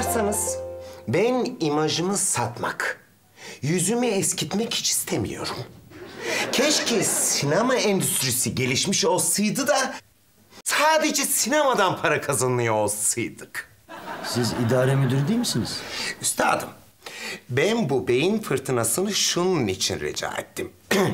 bakarsanız ben imajımı satmak, yüzümü eskitmek hiç istemiyorum. Keşke sinema endüstrisi gelişmiş olsaydı da sadece sinemadan para kazanıyor olsaydık. Siz idare müdürü değil misiniz? Üstadım, ben bu beyin fırtınasını şunun için rica ettim.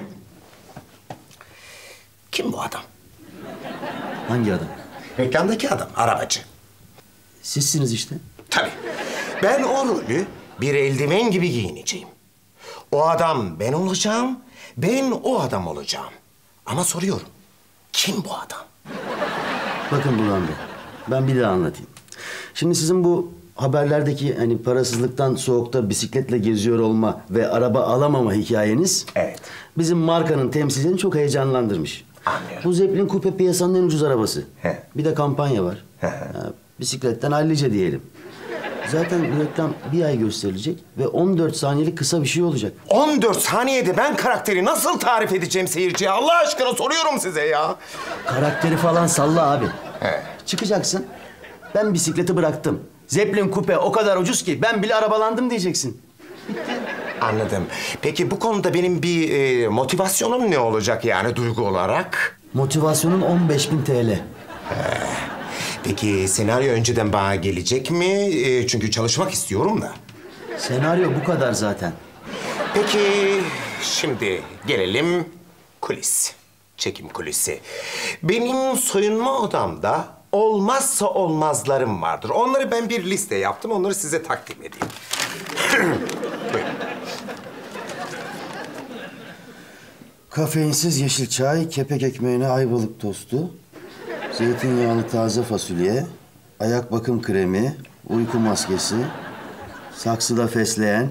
Kim bu adam? Hangi adam? Reklamdaki adam, arabacı. Sizsiniz işte. Tabii. Ben o rolü bir eldiven gibi giyineceğim. O adam ben olacağım, ben o adam olacağım. Ama soruyorum, kim bu adam? Bakın Burhan Bey, ben bir daha anlatayım. Şimdi sizin bu haberlerdeki hani parasızlıktan soğukta bisikletle geziyor olma ve araba alamama hikayeniz... Evet. ...bizim markanın temsilcilerini çok heyecanlandırmış. Anlıyorum. Bu Zeppelin Coupe piyasanın en ucuz arabası. He. Bir de kampanya var. Bisikletten hallice diyelim. Zaten bu reklam bir ay gösterilecek ve 14 saniyelik kısa bir şey olacak. 14 saniyede ben karakteri nasıl tarif edeceğim seyirciye? Allah aşkına soruyorum size ya. Karakteri falan salla abi. He. Çıkacaksın. Ben bisikleti bıraktım. Zeppelin Coupe o kadar ucuz ki ben bile arabalandım diyeceksin. Anladım. Peki bu konuda benim bir motivasyonum ne olacak yani duygu olarak? Motivasyonun 15.000 TL. Peki senaryo önceden bana gelecek mi? Çünkü çalışmak istiyorum da. Senaryo bu kadar zaten. Peki şimdi gelelim kulis. Çekim kulisi. Benim soyunma odamda olmazsa olmazlarım vardır. Onları ben bir liste yaptım. Onları size takdim edeyim. Buyurun. Kafeinsiz yeşil çay, kepek ekmeğine ayvalık tostu, zeytinyağlı taze fasulye, ayak bakım kremi, uyku maskesi, saksıda fesleğen,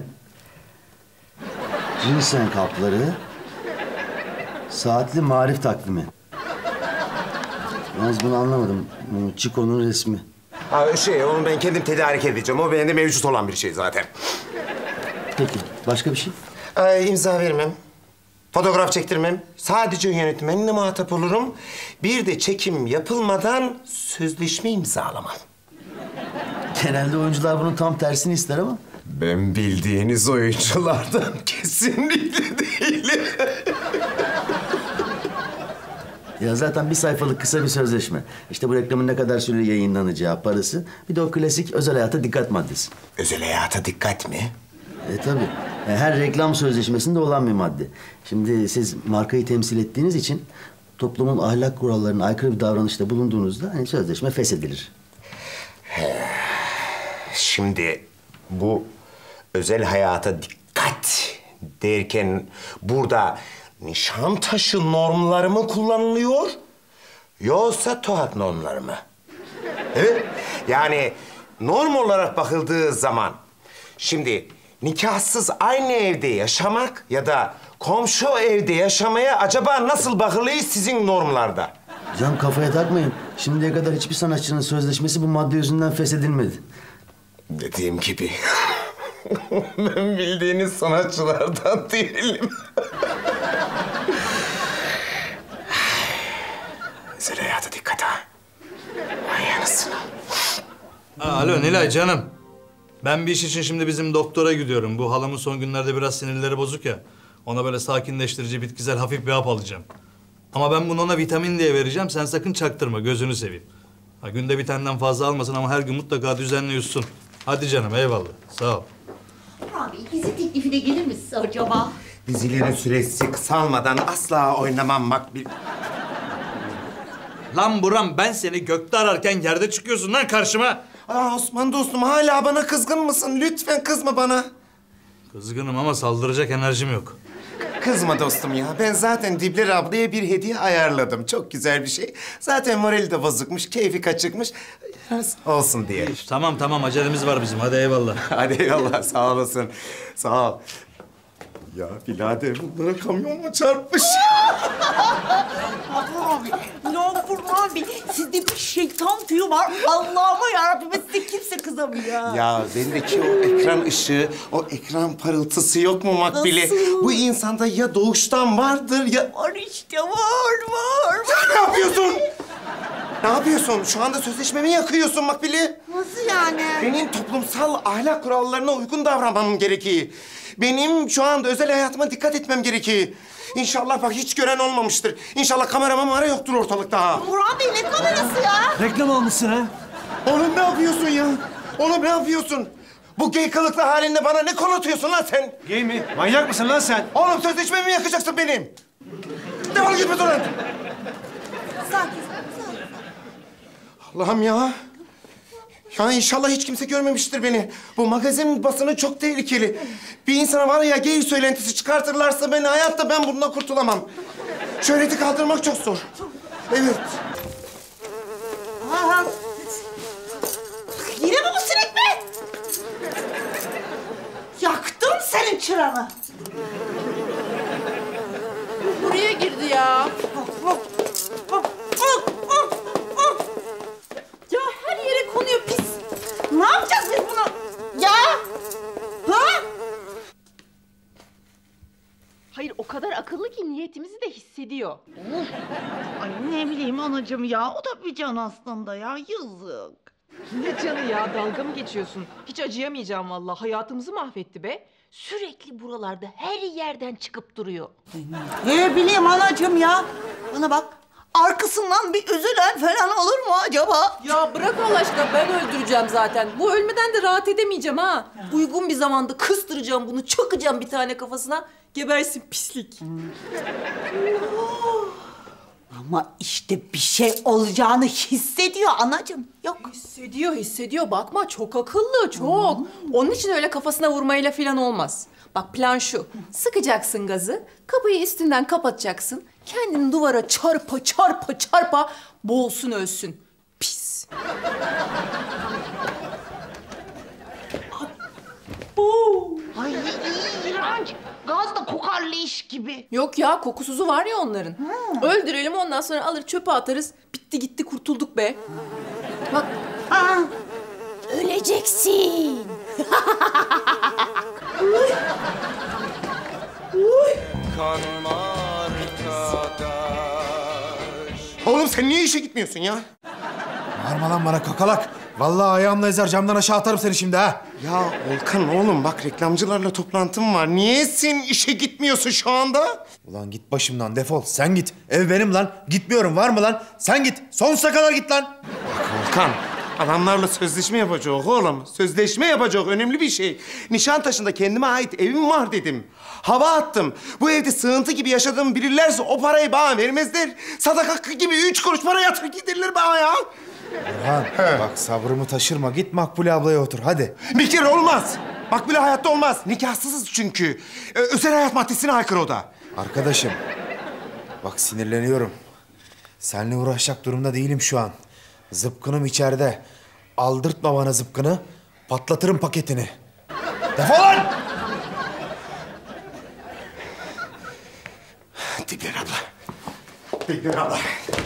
ginseng kapları, saatli marif takvimi. Yalnız bunu anlamadım. Chico'nun resmi. Ha, onu ben kendim tedarik edeceğim. O bende mevcut olan bir şey zaten. Peki, başka bir şey? İmza vermem. Fotoğraf çektirmem. Sadece yönetmenle muhatap olurum. Bir de çekim yapılmadan sözleşme imzalamam. Genelde oyuncular bunun tam tersini ister ama. Ben bildiğiniz oyunculardan kesinlikle değilim. Ya zaten bir sayfalık kısa bir sözleşme. İşte bu reklamın ne kadar süre yayınlanacağı, parası. Bir de o klasik özel hayata dikkat maddesi. Özel hayata dikkat mi? Tabii. Her reklam sözleşmesinde olan bir madde. Şimdi siz markayı temsil ettiğiniz için toplumun ahlak kurallarına aykırı bir davranışta bulunduğunuzda hani sözleşme feshedilir. Şimdi bu özel hayata dikkat derken burada Nişantaşı normları mı kullanılıyor yoksa TOHAT normları mı? Evet. Yani norm olarak bakıldığı zaman şimdi nikahsız aynı evde yaşamak ya da komşu evde yaşamaya acaba nasıl bakılıyor sizin normlarda? Can kafaya takmayın. Şimdiye kadar hiçbir sanatçının sözleşmesi bu madde yüzünden feshedilmedi. Dediğim gibi ben bildiğiniz sanatçılardan değilim. Özel hayata dikkat ha. Ay anasını. Alo Nilay canım. Ben bir iş için şimdi bizim doktora gidiyorum. Bu halamın son günlerde biraz sinirleri bozuk ya. Ona böyle sakinleştirici, bitkisel hafif bir hap alacağım. Ama ben bunu ona vitamin diye vereceğim. Sen sakın çaktırma, gözünü seveyim. Ha, günde bir taneden fazla almasın ama her gün mutlaka düzenli yutsun. Hadi canım, eyvallah. Sağ ol. Abi dizi teklifine gelir misin acaba? Dizilerin süresi kısalmadan asla oynamam makbil. Lan Buram, ben seni gökte ararken yerde çıkıyorsun lan karşıma. Osman dostum hala bana kızgın mısın? Lütfen kızma bana. Kızgınım ama saldıracak enerjim yok. Kızma dostum ya. Ben zaten Dibler ablaya bir hediye ayarladım. Çok güzel bir şey. Zaten morali de bozukmuş, keyfi kaçıkmış. Olsun diye. Tamam acelemiz var bizim. Hadi eyvallah. Hadi eyvallah sağ olasın. Sağ ol. Ya birader bunlara kamyon mu çarpmış? Abi, ya Burhan abi, sizde bir şeytan tüyü var. Allah'ıma yarabbim, size kimse kızamıyor. Ya bendeki o ekran ışığı, o ekran parıltısı yok mu Makbule? Nasıl? Bu insanda ya doğuştan vardır ya... Var işte, var. Ya ne yapıyorsun? Ne yapıyorsun? Şu anda sözleşmemi yakıyorsun Makbule. Nasıl yani? Benim toplumsal ahlak kurallarına uygun davranmam gerekiyor. Benim şu anda özel hayatıma dikkat etmem gerekiyor. İnşallah bak hiç gören olmamıştır. İnşallah kameraman yoktur ortalıkta. Burhan Bey ne kamerası ya? Reklam almışsın ha? Oğlum ne yapıyorsun ya? Oğlum ne yapıyorsun? Bu gay kılıklı halinde bana ne konuşuyorsun lan sen? Gay mi? Manyak mısın lan sen? Oğlum sözleşmemi yakacaksın benim. Defol git buradan. Sakin. Allah'ım ya. Ya inşallah hiç kimse görmemiştir beni. Bu magazin basını çok tehlikeli. Bir insana var ya gay söylentisi çıkartırlarsa beni hayatta ben bundan kurtulamam. Şöhreti kaldırmak çok zor. Evet. Aha. Yine mi bu sinek mi? Yaktım senin çıranı. Buraya girdi ya. Ya her yere konuyor pis. Ne yapacağız biz bunu? Ya? Ha? Hayır o kadar akıllı ki niyetimizi de hissediyor. Ay ne bileyim anacığım ya. O da bir can aslında ya. Yazık. Ne canı ya, dalga mı geçiyorsun? Hiç acıyamayacağım vallahi. Hayatımızı mahvetti be. Sürekli buralarda her yerden çıkıp duruyor. Ne bileyim anacığım ya. Bana bak. Arkasından bir üzülen falan olur mu acaba? Ya bırak Allah aşkına, ben öldüreceğim zaten. Bu ölmeden de rahat edemeyeceğim ha. Uygun bir zamanda kıstıracağım bunu, çakacağım bir tane kafasına. Gebersin pislik. Ama işte bir şey olacağını hissediyor anacığım. Yok. Hissediyor. Bakma çok akıllı, çok. Onun için öyle kafasına vurmayla falan olmaz. Bak plan şu. Sıkacaksın gazı, kapıyı üstünden kapatacaksın. Kendini duvara çarpa boğulsun ölsün. Pis. Ay iğrenç. Gaz da kokar leş gibi. Yok ya, kokusuzu var ya onların. Öldürelim, ondan sonra alır çöpe atarız. Bitti gitti, kurtulduk be. Bak. Ha. Öleceksin. Oğlum sen niye işe gitmiyorsun ya? Bağırma lan bana kakalak. Vallahi ayağımla ezer camdan aşağı atarım seni şimdi ha. Ya Volkan oğlum bak reklamcılarla toplantım var. Niye sen işe gitmiyorsun şu anda? Ulan git başımdan defol. Sen git. Ev benim lan. Gitmiyorum var mı lan? Sen git. Sonsuza kadar git lan. Volkan adamlarla sözleşme yapacak oğlum. Sözleşme yapacak önemli bir şey. Nişantaşı'nda kendime ait evim var dedim. Hava attım. Bu evde sığıntı gibi yaşadığımı bilirlerse o parayı bana vermezler. Sadaka gibi 3 kuruş para yatır giderler bana ya. Orhan bak sabrımı taşırma. Git Makbule ablaya otur hadi. Bir kere olmaz. Bak bile hayatta olmaz. Nikahsızız çünkü. Özel hayat maddesine aykırı o da. Arkadaşım bak sinirleniyorum. Seninle uğraşacak durumda değilim şu an. Zıpkınım içeride. Aldırtma bana zıpkını. Patlatırım paketini. Defol lan! Dikler abla. Dikler abla.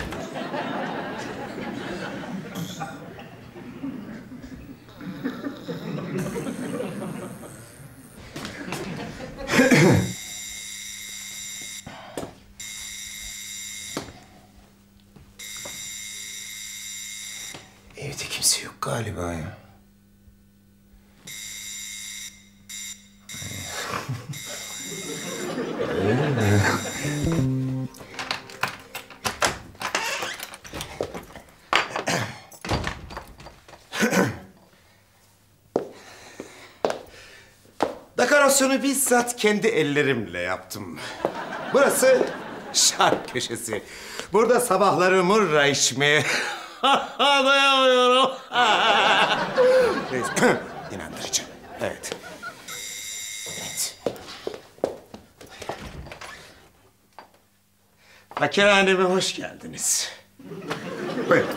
Evde kimse yok galiba ya. Dekorasyonu bizzat kendi ellerimle yaptım. Burası şark köşesi. Burada sabahları murra içmeye dayanamıyorum. Neyse, inandırıcı. Evet. Evet. Fakirhaneme hoş geldiniz. Buyurun.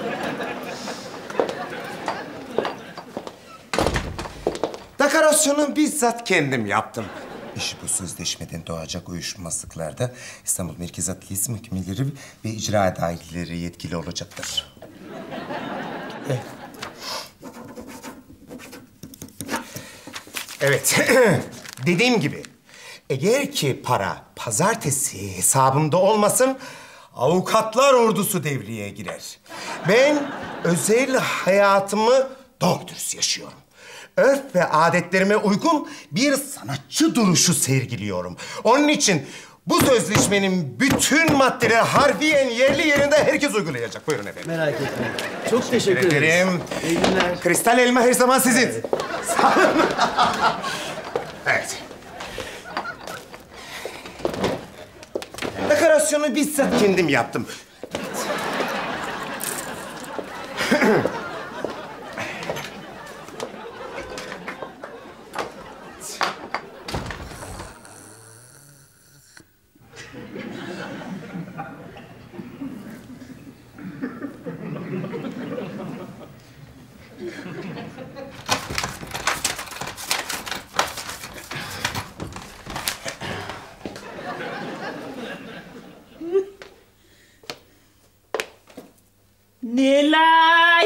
Dekorasyonu bizzat kendim yaptım. İşi bu sözleşmeden doğacak uyuşmazlıklarda İstanbul Merkez Adliyesi mahkemeleri ve icra daireleri yetkili olacaktır. Evet. Dediğim gibi eğer ki para pazartesi hesabımda olmasın avukatlar ordusu devreye girer. Ben özel hayatımı doğru dürüst yaşıyorum. Örf ve adetlerime uygun bir sanatçı duruşu sergiliyorum. Onun için bu sözleşmenin bütün maddeleri harfiyen yerli yerinde herkes uygulayacak. Buyurun efendim. Merak etmeyin. Çok teşekkür ederiz. Ederim. İyi günler. Kristal elma her zaman sizin. Evet. Sağ olun. Evet. Dekorasyonu bizzat kendim yaptım. Nilay!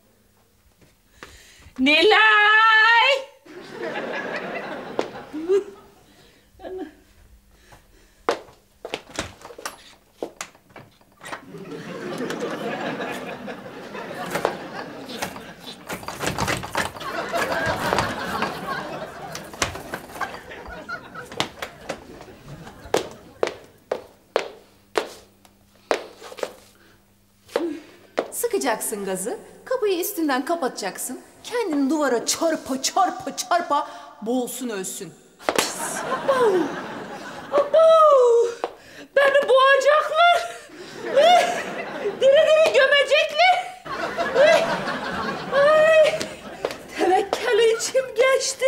Nilay! Sıkacaksın gazı, kapıyı üstünden kapatacaksın. Kendini duvara çarpa çarpa çarpa boğulsun ölsün. Abo! Beni boğacaklar! Diri diri gömecekler! Ay! Tevekkeli içim geçti.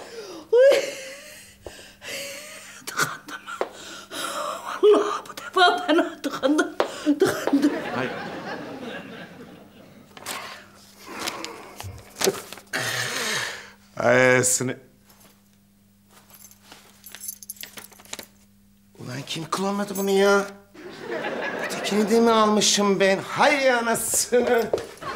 Tıkandım. Vallahi bu defa fena tıkandım. Tıkandım. Ayasını... Ulan kim klonladı bunu ya? Ötekini de mi almışım ben? Hay anasını!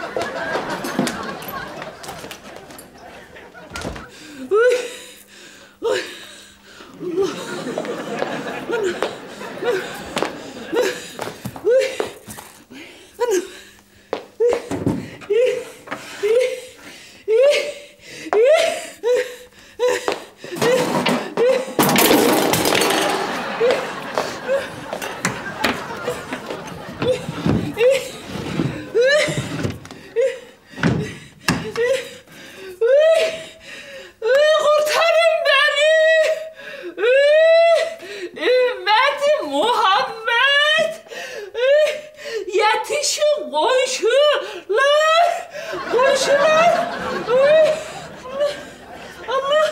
Kurtarın beni! Ümmeti Muhammed! Yetişin komşular! Komşular! Allah!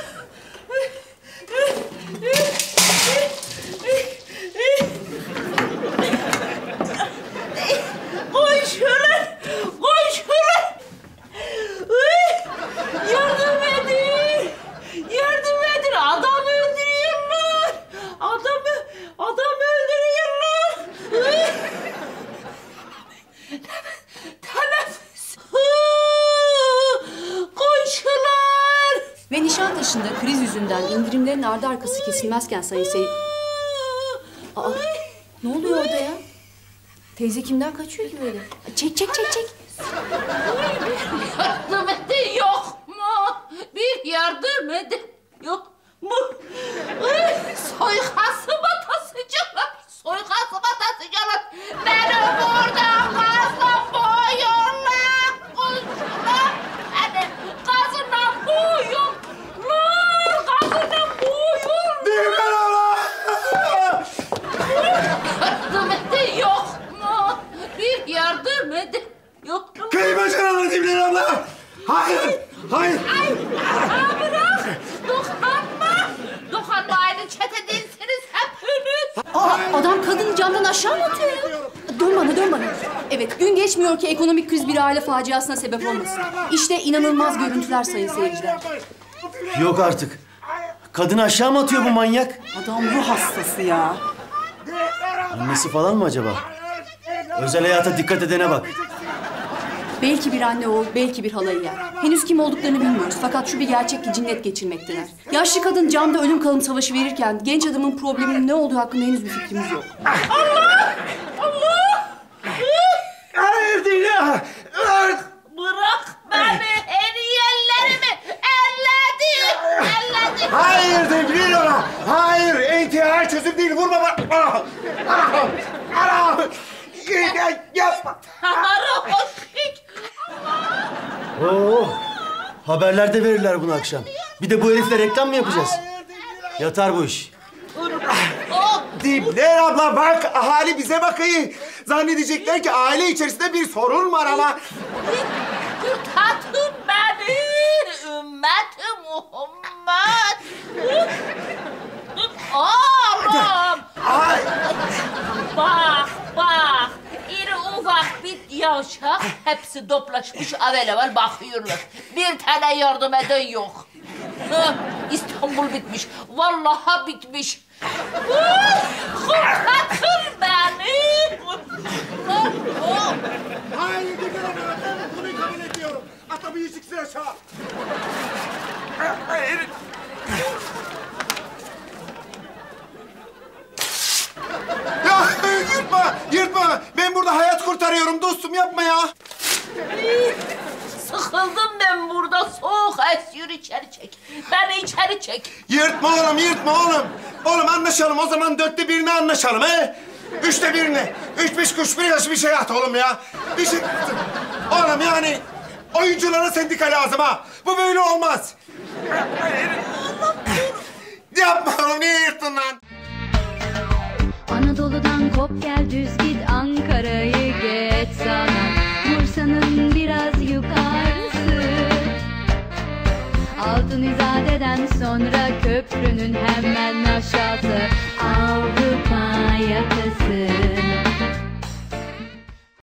Komşular! Komşular! Yardım edin! Yardım edin! Adam öldürüyorlar! Adam öldürüyorlar! Teneffüs! Komşular! Ve Nişantaşı'nda kriz yüzünden indirimlerin ardı arkası kesilmezken sayın seyir... Aa, ne oluyor orada ya? Teyze kimden kaçıyor ki böyle? Çek. Yardım edin yok mu? Bir yardım edin yok mu? Soykasıma taşıyacaklar. Soykasıma taşıyacaklar. Beni buradan gazla boğuyorlar. Komşular beni gazla boğuyorlar. Gazla boğuyorlar. Yardım edin yok mu? Bir yardım edin yok mu? Kayınbacana Dibler abla! Hayır! Hayır! Aa, bırak! Dokunma! Dokunma, aynı çete değilsiniz hepiniz! Aa, adam kadını camdan aşağı mı atıyor ya? Dön bana. Evet, gün geçmiyor ki ekonomik kriz bir aile faciasına sebep olmasın. İşte inanılmaz görüntüler sayın seyirciler. Yok artık. Kadını aşağı mı atıyor bu manyak? Adam ruh hastası ya. Annesi falan mı acaba? Özel hayata dikkat edene bak. Belki bir anne oğul, belki bir halayı yer. Henüz kim olduklarını bilmiyoruz. Fakat şu bir gerçek ki cinnet geçirmekteler. Yaşlı kadın camda ölüm kalım savaşı verirken genç adamın probleminin ne olduğu hakkında henüz bir fikrimiz yok. Hayır değil ya! Hayır devrin ona. Hayır, intihar çözüm değil. Vurma bana. Ana. Yapma. Oo, haberlerde verirler bunu akşam. Bir de bu herifle reklam mı yapacağız? Yatar bu iş. Dibler abla bak, ahali bize bakıyor. Zannedecekler ki aile içerisinde bir sorun var ama... Kurtarın beni ümmet-i Muhammed. Allah'ım. Ay. Bak. İri ufak bir yavşak. Hepsi toplaşmış evvel bakıyorlar. Bir tane yardım eden yok. İstanbul bitmiş. Vallahi bitmiş. Kurtarın beni. Hayır dibler abla, ben bunu kabul ediyorum. Ata bir çıksın aşağı. Ya yırtma. Ben burada hayat kurtarıyorum dostum, yapma ya. Sıkıldım ben burada. Soğuk esiyor, içeri çek. Beni içeri çek. Yırtma oğlum. Oğlum anlaşalım, o zaman 1/4 anlaşalım he. 3'te 1'ine. 3 5 yaş bir şey at oğlum ya. Bir şey... Oğlum yani oyunculara sendika lazım ha. Bu böyle olmaz. Yapma oğlum, niye yırttın lan? Anadolu'dan kop gel düz git, Ankara'yı geç sana, Bursa'nın biraz yukarısı. Altın İzade'den sonra köprünün hemen aşağısı, Avrupa yakası.